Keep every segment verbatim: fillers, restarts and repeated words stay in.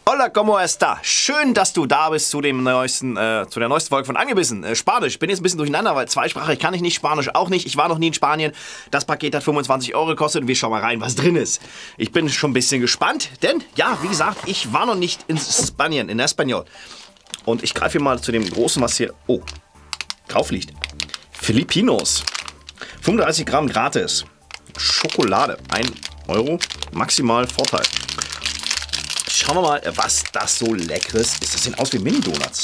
Hola, ¿cómo está? Schön, dass du da bist zu dem neuesten, äh, zu der neuesten Folge von Angebissen. Äh, Spanisch. Bin jetzt ein bisschen durcheinander, weil zweisprachig kann ich nicht, Spanisch auch nicht. Ich war noch nie in Spanien. Das Paket hat fünfundzwanzig Euro gekostet und wir schauen mal rein, was drin ist. Ich bin schon ein bisschen gespannt, denn, ja, wie gesagt, ich war noch nicht in Spanien, in Español. Und ich greife hier mal zu dem großen, was hier, oh, drauf liegt. Filipinos. fünfunddreißig Gramm gratis. Schokolade. ein Euro. Maximal Vorteil. Schauen wir mal, was das so leckeres ist. Das sieht aus wie Mini-Donuts.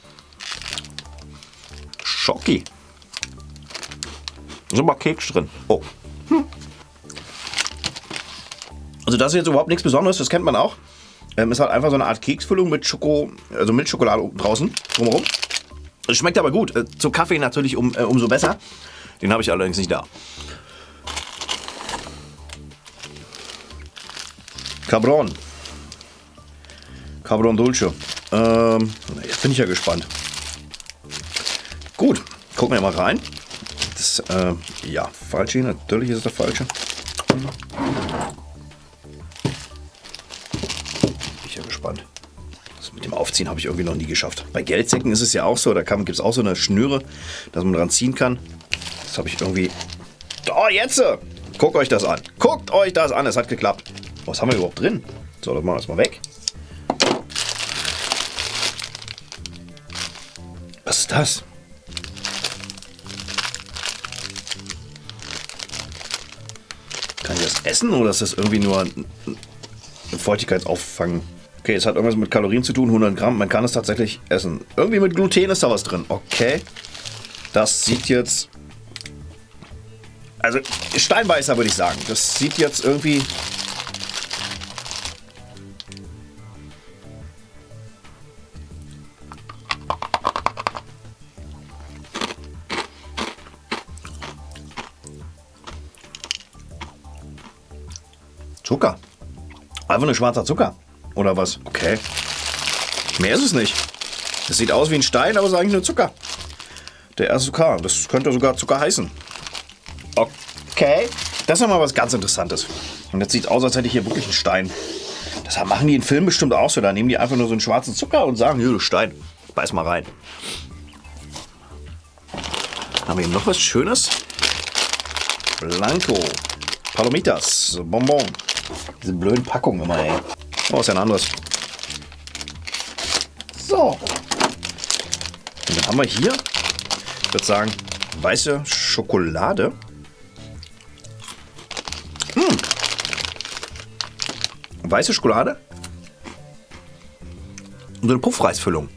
Schoki. Da ist aber Keks drin. Oh. Hm. Also das ist jetzt überhaupt nichts Besonderes, das kennt man auch. Ähm, ist halt einfach so eine Art Keksfüllung mit Schoko, also Milchschokolade oben draußen, drumherum. Es schmeckt aber gut. Äh, zum Kaffee natürlich um, äh, umso besser. Den habe ich allerdings nicht da. Cabron. Cabron Dulce. Ähm, jetzt bin ich ja gespannt. Gut, gucken wir mal rein. Das, äh, ja, falsche, natürlich ist es der falsche. Bin ich ja gespannt. Das mit dem Aufziehen habe ich irgendwie noch nie geschafft. Bei Geldsäcken ist es ja auch so, da gibt es auch so eine Schnüre, dass man dran ziehen kann. Das habe ich irgendwie... Oh, jetzt! Guckt euch das an. Guckt euch das an, es hat geklappt. Was haben wir überhaupt drin? So, dann machen wir das mal weg. Was ist das? Kann ich das essen oder ist das irgendwie nur ein Feuchtigkeitsauffang? Okay, es hat irgendwas mit Kalorien zu tun, hundert Gramm. Man kann es tatsächlich essen. Irgendwie mit Gluten ist da was drin. Okay. Das sieht jetzt... Also Steinbeißer würde ich sagen. Das sieht jetzt irgendwie... Zucker. Einfach nur schwarzer Zucker. Oder was? Okay. Mehr ist es nicht. Das sieht aus wie ein Stein, aber es ist eigentlich nur Zucker. Der R S U K. Das könnte sogar Zucker heißen. Okay. Das ist ja mal was ganz Interessantes. Und jetzt sieht es aus, als hätte ich hier wirklich einen Stein. Das machen die in Filmen bestimmt auch so. Da nehmen die einfach nur so einen schwarzen Zucker und sagen, hier, du Stein. Beiß mal rein. Haben wir hier noch was Schönes? Blanco. Palomitas. Bonbon. Diese blöden Packungen immer, ey. Oh, ist ja ein anderes. So. Und dann haben wir hier, ich würde sagen, weiße Schokolade. Hm. Weiße Schokolade. Und so eine Puffreisfüllung.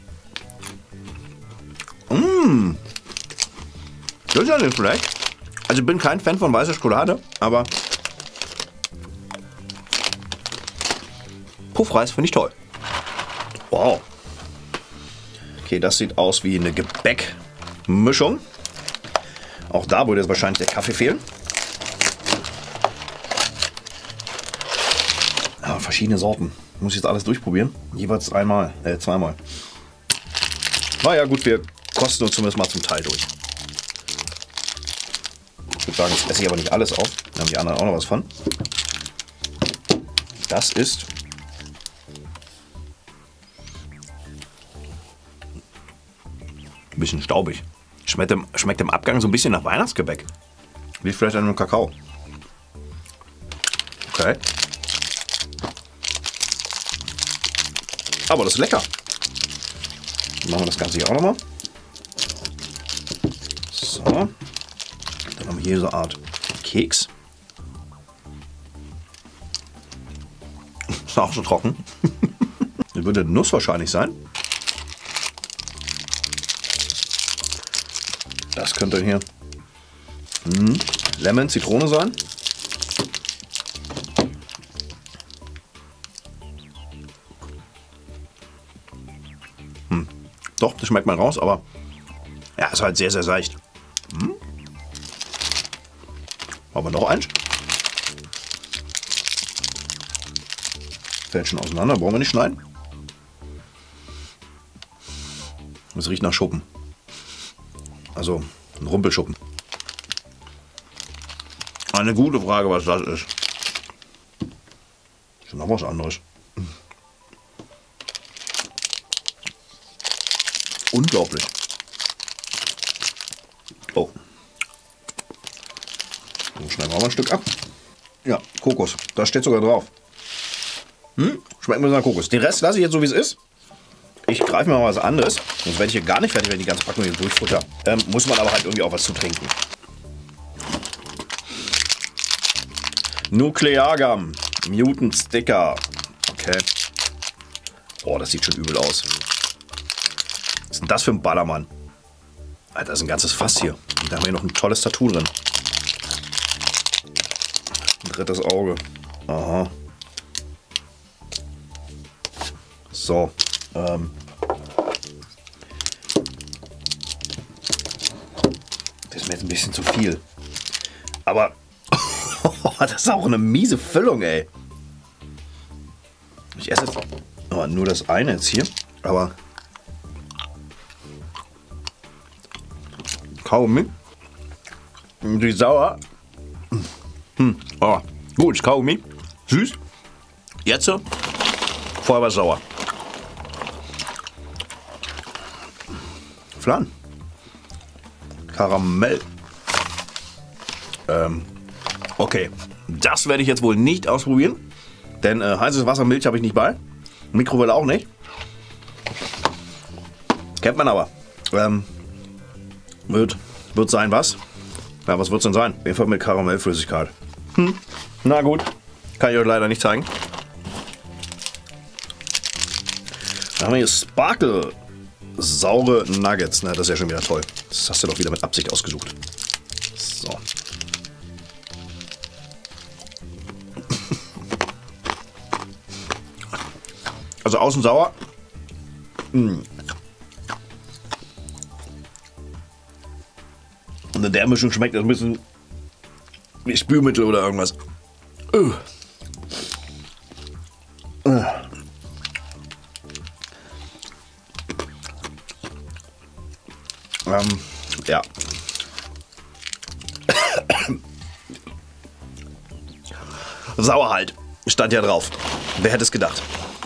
Mmh. Das ist ja nicht schlecht. Also ich bin kein Fan von weißer Schokolade, aber Puffreis finde ich toll. Wow. Okay, das sieht aus wie eine Gebäckmischung. Auch da würde jetzt wahrscheinlich der Kaffee fehlen. Ja, verschiedene Sorten. Muss ich jetzt alles durchprobieren. Jeweils einmal, äh, zweimal. Na ja, gut, wir kosten uns zumindest mal zum Teil durch. Ich würde sagen, jetzt esse ich aber nicht alles auf. Da haben die anderen auch noch was von. Das ist ein bisschen staubig. Schmeckt im, schmeckt im Abgang so ein bisschen nach Weihnachtsgebäck. Wie vielleicht an einem Kakao. Okay. Aber das ist lecker. Dann machen wir das Ganze hier auch nochmal. So. Dann haben wir hier so eine Art Keks. Ist auch so trocken. Das würde Nuss wahrscheinlich sein. Das könnte hier hm, Lemon, Zitrone sein. Hm. Doch, das schmeckt man raus, aber ja, ist halt sehr, sehr seicht. Hm. Aber noch eins. Fällt schon auseinander, brauchen wir nicht schneiden. Das riecht nach Schuppen. Also ein Rumpelschuppen. Eine gute Frage, was das ist. Schon noch was anderes. unglaublich. Oh. Dann schneiden wir mal ein Stück ab. Ja, Kokos. Da steht sogar drauf. Hm? Schmeckt mir so nach Kokos. Den Rest lasse ich jetzt so, wie es ist. Ich greife mir mal was anderes. Sonst werde ich hier gar nicht fertig, wenn ich die ganze Packung hier durchfutter. Ähm, muss man aber halt irgendwie auch was zu trinken. Nukleargum. Mutant Sticker. Okay. Oh, das sieht schon übel aus. Was ist denn das für ein Ballermann? Alter, das ist ein ganzes Fass hier. Und da haben wir noch ein tolles Tattoo drin. Ein drittes Auge. Aha. So. Ähm. Das ist mir jetzt ein bisschen zu viel. Aber das ist auch eine miese Füllung, ey. Ich esse jetzt oh, nur das eine jetzt hier. Aber Kaugummi. Die sauer. Hm. Oh, gut, Kaugummi. Süß. Jetzt so. Vorher war sauer. Flan. Karamell. Ähm. Okay. Das werde ich jetzt wohl nicht ausprobieren. Denn äh, heißes Wasser, Milch habe ich nicht bei. Mikrowelle auch nicht. Kennt man aber. Ähm. Wird, wird sein was? Ja, was wird es denn sein? Auf jeden Fall mit Karamellflüssigkeit. Hm. Na gut. Kann ich euch leider nicht zeigen. Dann haben wir hier Sparkle. Saure Nuggets. Na, das ist ja schon wieder toll. Das hast du doch wieder mit Absicht ausgesucht. So. Also außen sauer. Mm. Und in der Mischung schmeckt das ein bisschen wie Spülmittel oder irgendwas. Uh. Uh. Ähm, ja. Sauer halt. Stand ja drauf. Wer hätte es gedacht?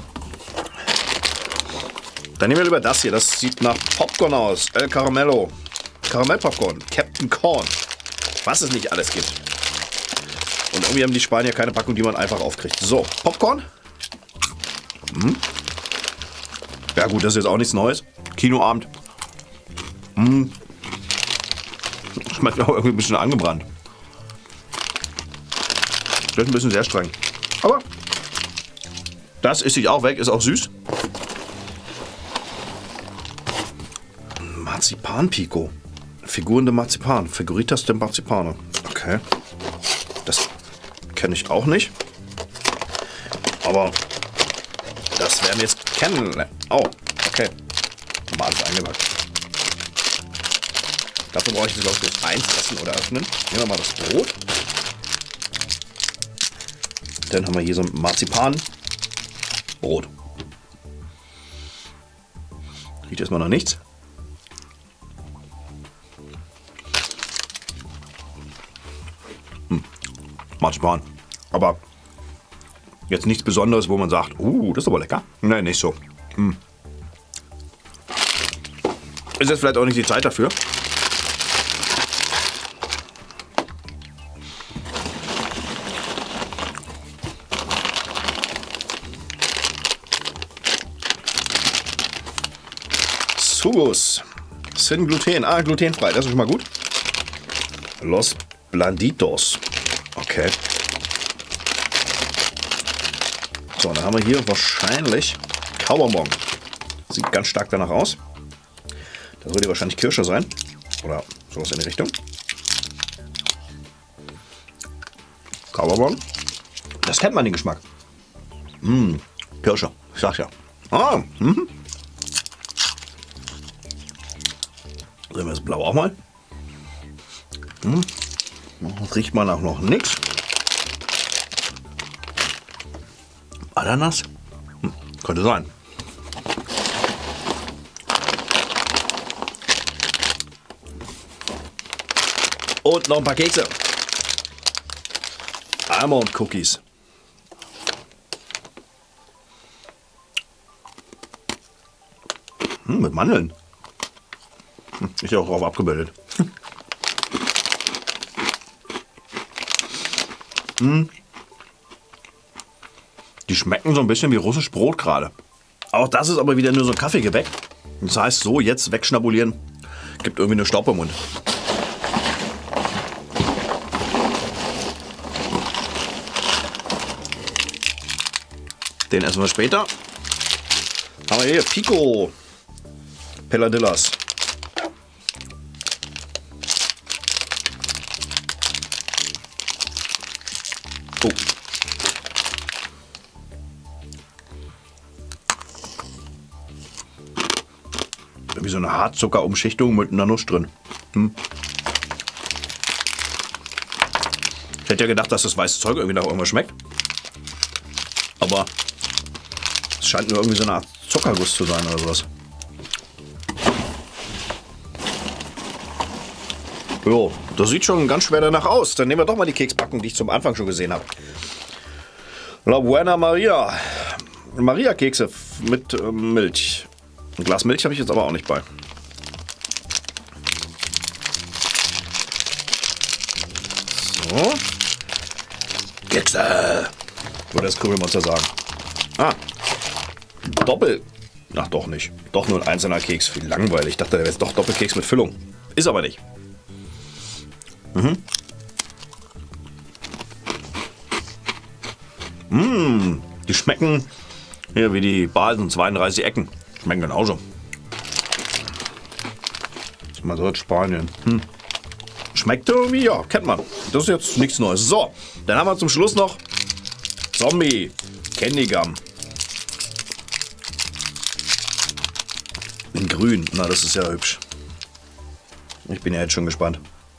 Dann nehmen wir lieber das hier. Das sieht nach Popcorn aus. El Caramello. Karamellpopcorn. Captain Corn. Was es nicht alles gibt. Und irgendwie haben die Spanier keine Packung, die man einfach aufkriegt. So, Popcorn. Hm. Ja gut, das ist jetzt auch nichts Neues. Kinoabend. Hm. Schmeckt auch irgendwie ein bisschen angebrannt. Das ist ein bisschen sehr streng. Aber das ist sich auch weg, ist auch süß. Marzipan-Pico. Figuren de Marzipan. Figuritas de Marzipane. Okay. Das kenne ich auch nicht. Aber das werden wir jetzt kennenlernen. Oh, okay. Mal alles eingepackt. Dafür brauche ich das, glaube ich, jetzt eins essen oder öffnen. Nehmen wir mal das Brot. Dann haben wir hier so ein Marzipan-Brot. Riecht erstmal noch nichts. Hm. Marzipan. Aber jetzt nichts Besonderes, wo man sagt, uh, das ist aber lecker. Nein, nicht so. Hm. Ist jetzt vielleicht auch nicht die Zeit dafür. Sugos. Sin Gluten. Ah, glutenfrei. Das ist schon mal gut. Los Blanditos. Okay. So, dann haben wir hier wahrscheinlich Kaubonbon. Sieht ganz stark danach aus. Das würde wahrscheinlich Kirsche sein. Oder sowas in die Richtung. Kaubonbon. Das kennt man, den Geschmack. Mmh, Kirsche. Ich sag's ja. Ah, mhm. Sehen wir das Blau auch mal. Hm. Das riecht man auch noch nichts. Ananas? Hm. Könnte sein. Und noch ein paar Kekse. Almond Cookies. Hm, mit Mandeln. Ist ja auch drauf abgebildet. mm. Die schmecken so ein bisschen wie russisch Brot gerade. Auch das ist aber wieder nur so ein Kaffeegebäck. Das heißt, so jetzt wegschnabulieren, gibt irgendwie eine Staub im Mund. Den essen wir später. Haben wir hier Pico Peladillas. Oh. Wie so eine Hartzuckerumschichtung mit einer Nuss drin. Hm. Ich hätte ja gedacht, dass das weiße Zeug irgendwie nach irgendwas schmeckt. Aber es scheint nur irgendwie so eine Art Zuckerguss zu sein oder sowas. Jo, das sieht schon ganz schwer danach aus. Dann nehmen wir doch mal die Kekspackung, die ich zum Anfang schon gesehen habe. La Buena Maria. Maria-Kekse mit äh, Milch. Ein Glas Milch habe ich jetzt aber auch nicht bei. So. Kekse. Würde das Krümelmonster sagen. Ah. Doppel. Ach doch nicht. Doch nur ein einzelner Keks. Wie langweilig. Ich dachte, der wäre jetzt doch Doppelkeks mit Füllung. Ist aber nicht. Mhm. Mmh. Die schmecken hier wie die Basen zweiunddreißig Ecken. Schmecken genauso. Das ist mal so Spanien. Hm. Schmeckt irgendwie, ja, kennt man. Das ist jetzt nichts Neues. So, dann haben wir zum Schluss noch Zombie Candy Gum. In grün. Na, das ist ja hübsch. Ich bin ja jetzt schon gespannt.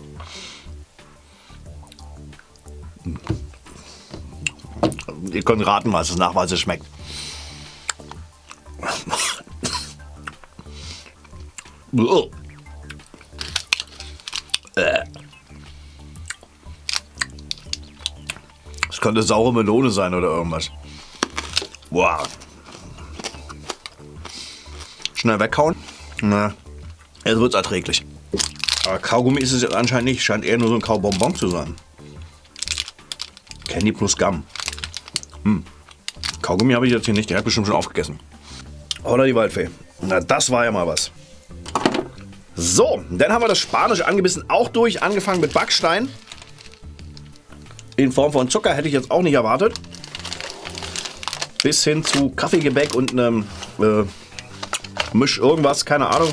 Ihr könnt raten, was es nachweislich schmeckt. Oh. Äh. Es könnte saure Melone sein oder irgendwas. Wow. Schnell weghauen. Na, jetzt wird es erträglich. Aber Kaugummi ist es jetzt anscheinend nicht. Scheint eher nur so ein Kaubonbon zu sein. Candy plus Gum. Hm. Kaugummi habe ich jetzt hier nicht. Der hat bestimmt schon aufgegessen. Oder die Waldfee. Na, das war ja mal was. So, dann haben wir das Spanische angebissen auch durch. Angefangen mit Backstein. In Form von Zucker hätte ich jetzt auch nicht erwartet. Bis hin zu Kaffeegebäck und einem äh, Misch irgendwas, keine Ahnung.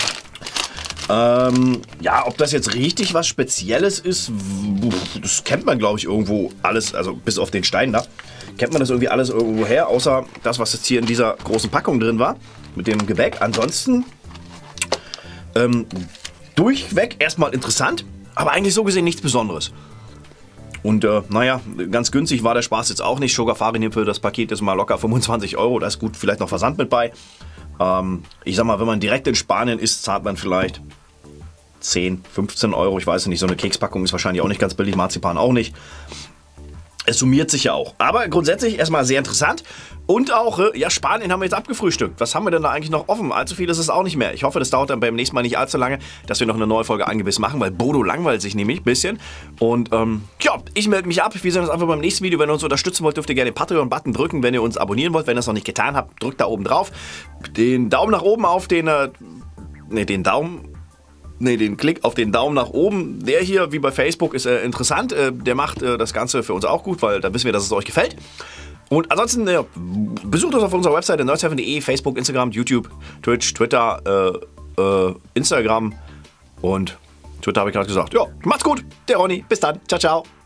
Ähm, ja, ob das jetzt richtig was Spezielles ist, das kennt man, glaube ich, irgendwo alles, also bis auf den Stein da, kennt man das irgendwie alles irgendwo her, außer das, was jetzt hier in dieser großen Packung drin war, mit dem Gebäck. Ansonsten ähm, durchweg erstmal interessant, aber eigentlich so gesehen nichts Besonderes. Und äh, naja, ganz günstig war der Spaß jetzt auch nicht. Sugar Farin für das Paket ist mal locker fünfundzwanzig Euro, da ist gut, vielleicht noch Versand mit bei. Ähm, ich sag mal, wenn man direkt in Spanien ist, zahlt man vielleicht zehn, fünfzehn Euro, ich weiß nicht, so eine Kekspackung ist wahrscheinlich auch nicht ganz billig, Marzipan auch nicht. Es summiert sich ja auch. Aber grundsätzlich erstmal sehr interessant. Und auch, äh, ja, Spanien haben wir jetzt abgefrühstückt. Was haben wir denn da eigentlich noch offen? Allzu viel ist es auch nicht mehr. Ich hoffe, das dauert dann beim nächsten Mal nicht allzu lange, dass wir noch eine neue Folge angebissen machen, weil Bodo langweilt sich nämlich ein bisschen. Und ähm, ja, ich melde mich ab. Wir sehen uns einfach beim nächsten Video. Wenn ihr uns unterstützen wollt, dürft ihr gerne den Patreon-Button drücken. Wenn ihr uns abonnieren wollt, wenn ihr es noch nicht getan habt, drückt da oben drauf. Den Daumen nach oben auf den, äh, ne, den Daumen... Ne, den Klick auf den Daumen nach oben, der hier, wie bei Facebook, ist äh, interessant. Äh, der macht äh, das Ganze für uns auch gut, weil dann wissen wir, dass es euch gefällt. Und ansonsten äh, besucht uns auf unserer Webseite nerdsurfen punkt de, Facebook, Instagram, YouTube, Twitch, Twitter, äh, äh, Instagram und Twitter habe ich gerade gesagt. Ja, macht's gut, der Ronny. Bis dann. Ciao, ciao.